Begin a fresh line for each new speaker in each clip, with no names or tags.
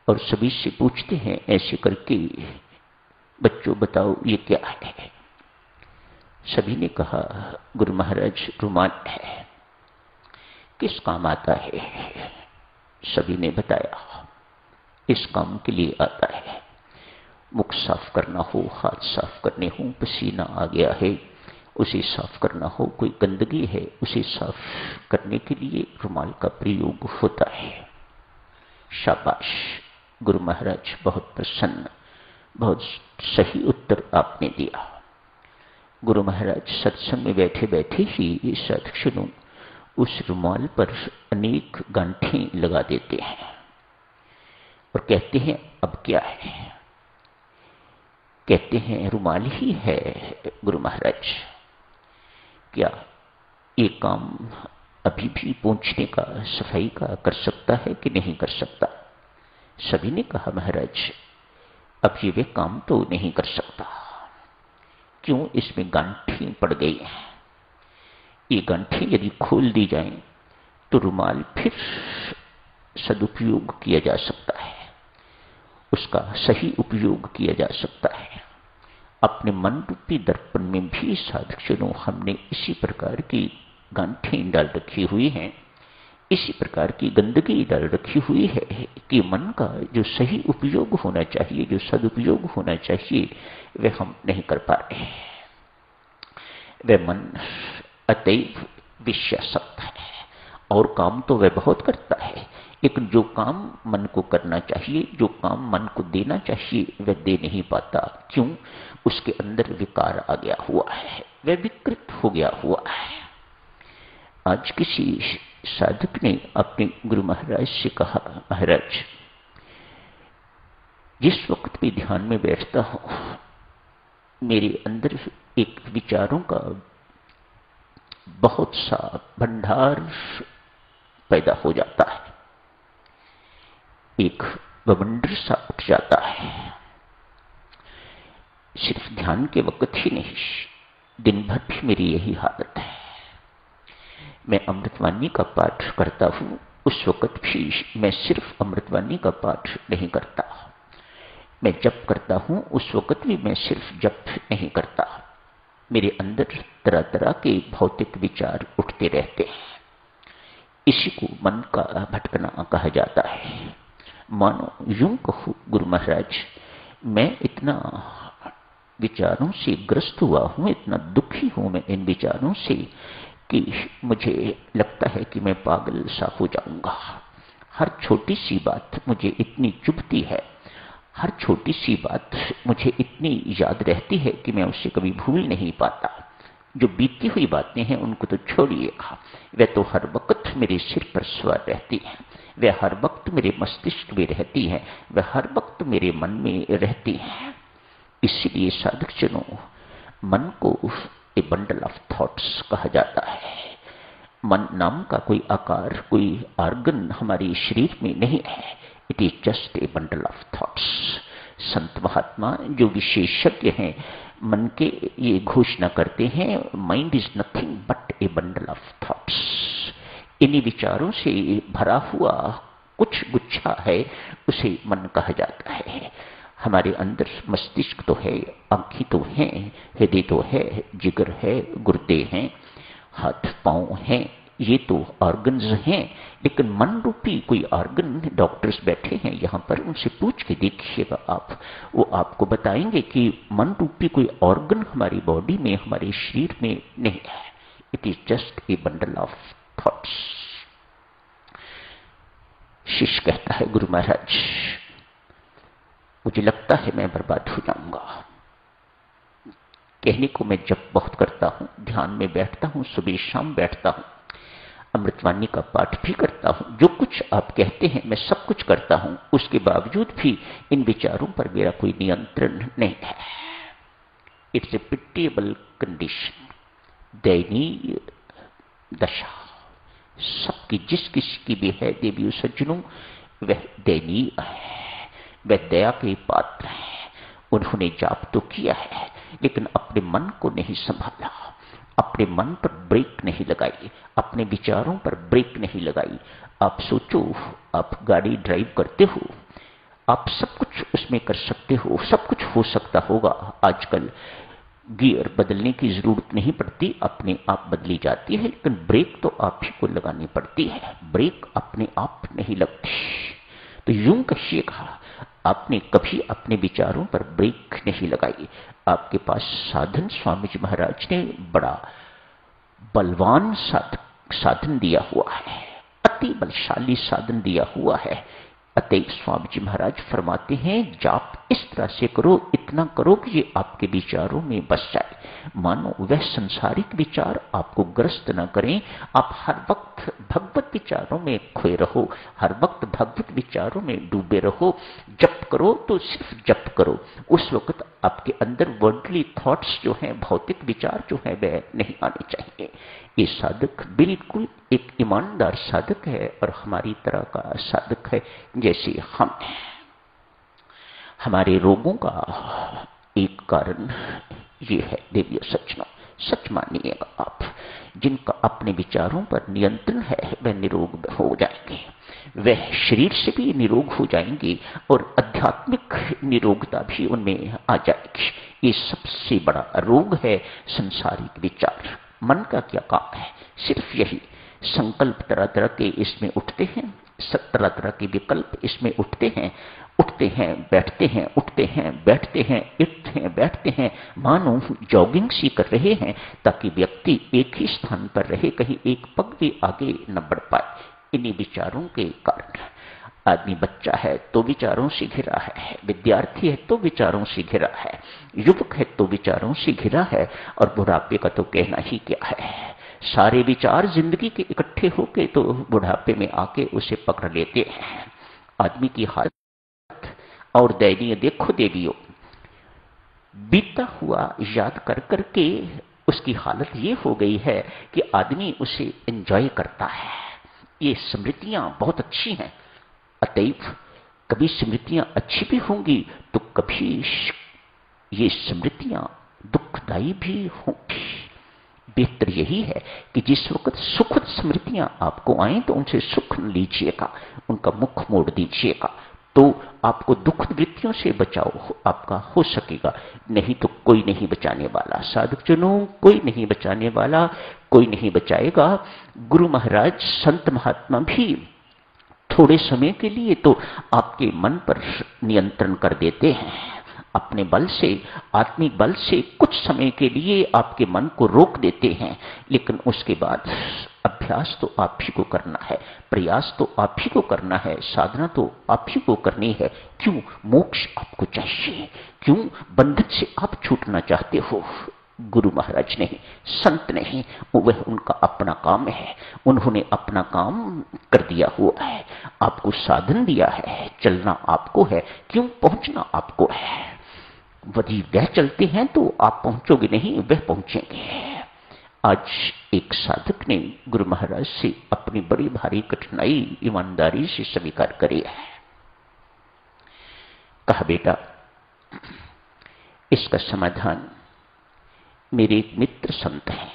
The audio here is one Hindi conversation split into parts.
और सभी से पूछते हैं ऐसे करके, बच्चों बताओ ये क्या है। सभी ने कहा गुरु महाराज रुमाल है, किस काम आता है। सभी ने बताया इस काम के लिए आता है, मुख साफ करना हो, हाथ साफ करने हो, पसीना आ गया है उसे साफ करना हो, कोई गंदगी है उसे साफ करने के लिए रुमाल का प्रयोग होता है। शाबाश गुरु महाराज, बहुत प्रसन्न, बहुत सही उत्तर आपने दिया। गुरु महाराज सत्संग में बैठे बैठे ही सत्क्षणों उस रुमाल पर अनेक गांठें लगा देते हैं और कहते हैं अब क्या है। कहते हैं रुमाल ही है गुरु महाराज, क्या ये काम अभी भी पोंछने का, सफाई का कर सकता है कि नहीं कर सकता। सभी ने कहा महाराज अब ये वे काम तो नहीं कर सकता। क्यों, इसमें गांठें पड़ गई हैं। ये गांठें यदि खोल दी जाएं तो रुमाल फिर सदुपयोग किया जा सकता है, उसका सही उपयोग किया जा सकता है। अपने मन रूपी दर्पण में भी साधक्षणों हमने इसी प्रकार की गांठें डाल रखी हुई हैं, इसी प्रकार की गंदगी डाल रखी हुई है कि मन का जो सही उपयोग होना चाहिए, जो सदुपयोग होना चाहिए, वह हम नहीं कर पा रहे हैं। वह मन अतैव विषयासक्त है और काम तो वह बहुत करता है, लेकिन जो काम मन को करना चाहिए, जो काम मन को देना चाहिए, वह दे नहीं पाता। क्यों, उसके अंदर विकार आ गया हुआ है, वह विकृत हो गया हुआ है। आज किसी साधक ने अपने गुरु महाराज से कहा महाराज जिस वक्त भी ध्यान में बैठता हूं मेरे अंदर एक विचारों का बहुत सा भंडार पैदा हो जाता है, एक बवंडर सा उठ जाता है। सिर्फ ध्यान के वक्त ही नहीं, दिन भर भी मेरी यही हालत है। मैं अमृतवाणी का पाठ करता हूं, उस वक्त भी मैं सिर्फ अमृतवाणी का पाठ नहीं करता। मैं जप करता हूं, उस वक्त भी मैं सिर्फ जप नहीं करता। मेरे अंदर तरह तरह के भौतिक विचार उठते रहते हैं। इसी को मन का भटकना कहा जाता है। मानो यूं कहूं गुरु महाराज, मैं इतना विचारों से ग्रस्त हुआ हूं, इतना दुखी हूं मैं इन विचारों से कि मुझे लगता है कि मैं पागल सा हो जाऊंगा। हर छोटी सी बात मुझे इतनी चुभती है, हर छोटी सी बात मुझे इतनी याद रहती है कि मैं उसे कभी भूल नहीं पाता। जो बीती हुई बातें हैं उनको तो छोड़िएगा, वे तो हर वक्त मेरे सिर पर सवार रहती हैं, वे हर वक्त मेरे मस्तिष्क में रहती हैं, वे हर वक्त मेरे मन में रहती हैं। इसीलिए साधकजनों, मन को ए बंडल ऑफ थॉट्स कहा जाता है। मन नाम का कोई आकार, कोई ऑर्गन हमारे शरीर में नहीं है। It is just a bundle of thoughts. संत महात्मा जो विशेषज्ञ हैं मन के, ये घोषणा करते हैं mind is nothing but a bundle of thoughts. इन्हीं विचारों से भरा हुआ कुछ गुच्छा है, उसे मन कहा जाता है। हमारे अंदर मस्तिष्क तो है, आंखें तो हैं, हृदय तो है, जिगर है, गुर्दे हैं, हाथ पांव हैं, ये तो ऑर्गन्स हैं। लेकिन मन रूपी कोई ऑर्गन, डॉक्टर्स बैठे हैं यहां पर, उनसे पूछ के देखिएगा आप, वो आपको बताएंगे कि मन रूपी कोई ऑर्गन हमारी बॉडी में, हमारे शरीर में नहीं है। It is just a bundle of thoughts. शिष्य कहता है गुरु महाराज मुझे लगता है मैं बर्बाद हो जाऊंगा। कहने को मैं जप बहुत करता हूं, ध्यान में बैठता हूं, सुबह शाम बैठता हूं, अमृतवाणी का पाठ भी करता हूं, जो कुछ आप कहते हैं मैं सब कुछ करता हूं, उसके बावजूद भी इन विचारों पर मेरा कोई नियंत्रण नहीं है। इट्स ए पिटिएबल कंडीशन, दयनीय दशा। सबकी जिस किसी की भी है देवी सज्जनों, वह दयनीय है, वह दया के पात्र हैं। उन्होंने जाप तो किया है लेकिन अपने मन को नहीं संभाला, अपने मन पर ब्रेक नहीं लगाई, अपने विचारों पर ब्रेक नहीं लगाई। आप सोचो, आप गाड़ी ड्राइव करते हो, आप सब कुछ उसमें कर सकते हो, सब कुछ हो सकता होगा। आजकल गियर बदलने की जरूरत नहीं पड़ती, अपने आप बदली जाती है, लेकिन ब्रेक तो आप ही को लगानी पड़ती है, ब्रेक अपने आप नहीं लगती। तो यूं कहिएगा, आपने कभी अपने विचारों पर ब्रेक नहीं लगाई। आपके पास साधन स्वामी जी महाराज ने बड़ा बलवान साधन दिया हुआ है, अति बलशाली साधन दिया हुआ है। अतएव स्वामी जी महाराज फरमाते हैं, जाप इस तरह से करो, इतना करो कि ये आपके विचारों में बस जाए। मानो वह संसारिक विचार आपको ग्रस्त न करें, आप हर वक्त भगवत विचारों में खोए रहो, हर वक्त भगवत विचारों में डूबे रहो। जप करो तो सिर्फ जप करो, उस वक्त आपके अंदर वर्ल्डली थॉट्स जो हैं, भौतिक विचार जो हैं, वह नहीं आने चाहिए। ये साधक बिल्कुल एक ईमानदार साधक है और हमारी तरह का साधक है जैसे हम हैं। हमारे रोगों का एक कारण ये है, देवियों सज्जनों, सच मानिएगा आप, जिनका अपने विचारों पर नियंत्रण है वह निरोग हो जाएंगे, वह शरीर से भी निरोग हो जाएंगे और आध्यात्मिक निरोगता भी उनमें आ जाएगी। ये सबसे बड़ा रोग है संसारिक विचार। मन का क्या काम है? सिर्फ यही, संकल्प तरह तरह के इसमें उठते हैं, तरह तरह के विकल्प इसमें उठते हैं, बैठते हैं, उठते हैं, बैठते हैं, उठते हैं, बैठते हैं, मानो जॉगिंग सी कर रहे हैं, ताकि व्यक्ति एक ही स्थान पर रहे, कहीं एक पग भी आगे न बढ़ पाए। इन्हीं विचारों के कारण आदमी बच्चा है तो विचारों से घिरा है, विद्यार्थी है तो विचारों से घिरा है, युवक है तो विचारों से घिरा है, और बुढ़ापे का तो कहना ही क्या है। सारे विचार जिंदगी के इकट्ठे होके तो बुढ़ापे में आके उसे पकड़ लेते हैं। आदमी की हालत और दयनीय देखो देवियों, बीता हुआ याद कर करके उसकी हालत ये हो गई है कि आदमी उसे एंजॉय करता है। ये स्मृतियां बहुत अच्छी हैं, अतएव कभी स्मृतियां अच्छी भी होंगी तो कभी ये स्मृतियां दुखदायी भी होंगी। बेहतर यही है कि जिस वक्त सुखद स्मृतियां आपको आए तो उनसे सुख लीजिएगा, उनका मुख मोड़ दीजिएगा, तो आपको दुख वृत्तियों से बचाव आपका हो सकेगा। नहीं तो कोई नहीं बचाने वाला, साधक जनों, कोई नहीं बचाने वाला, कोई नहीं बचाएगा। गुरु महाराज, संत महात्मा भी थोड़े समय के लिए तो आपके मन पर नियंत्रण कर देते हैं, अपने बल से, आत्मिक बल से कुछ समय के लिए आपके मन को रोक देते हैं, लेकिन उसके बाद अभ्यास तो आप ही को करना है, प्रयास तो आप ही को करना है, साधना तो आप ही को करनी है। क्यों? मोक्ष आपको चाहिए, क्यों? बंधन से आप छूटना चाहते हो। गुरु महाराज नहीं, संत नहीं, वह उनका अपना काम है, उन्होंने अपना काम कर दिया हुआ है, आपको साधन दिया है, चलना आपको है, क्यों? पहुंचना आपको है। यदि वह चलते हैं तो आप पहुंचोगे नहीं, वह पहुंचेंगे। आज एक साधक ने गुरु महाराज से अपनी बड़ी भारी कठिनाई ईमानदारी से स्वीकार करी है। कहा, बेटा, इसका समाधान मेरे एक मित्र संत हैं,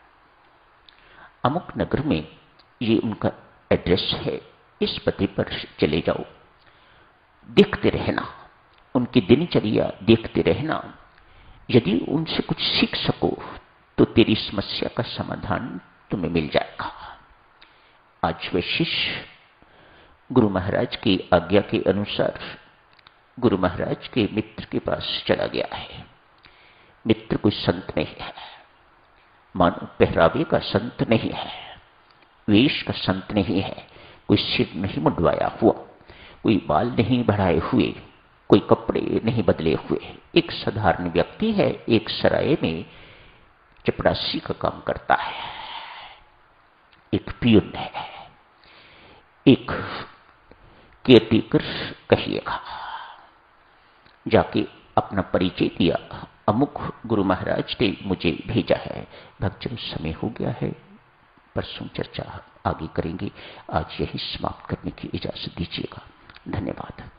अमुक नगर में, ये उनका एड्रेस है, इस पते पर चले जाओ, देखते रहना, उनकी दिनचर्या देखते रहना, यदि उनसे कुछ सीख सको तो तेरी समस्या का समाधान तुम्हें मिल जाएगा। आज वह शिष्य गुरु महाराज की आज्ञा के अनुसार गुरु महाराज के मित्र के पास चला गया है। मित्र कोई संत नहीं है, मानो पहरावे का संत नहीं है, वेश का संत नहीं है, कोई सिर नहीं मुंडवाया हुआ, कोई बाल नहीं बढ़ाए हुए, कोई कपड़े नहीं बदले हुए, एक साधारण व्यक्ति है, एक सराय में चपरासी का काम करता है, एक पियून है, एक केयरटेकर कहिएगा। जाके अपना परिचय दिया, अमुक गुरु महाराज ने मुझे भेजा है। भक्तजन, समय हो गया है, परसों चर्चा आगे करेंगे, आज यही समाप्त करने की इजाजत दीजिएगा। धन्यवाद।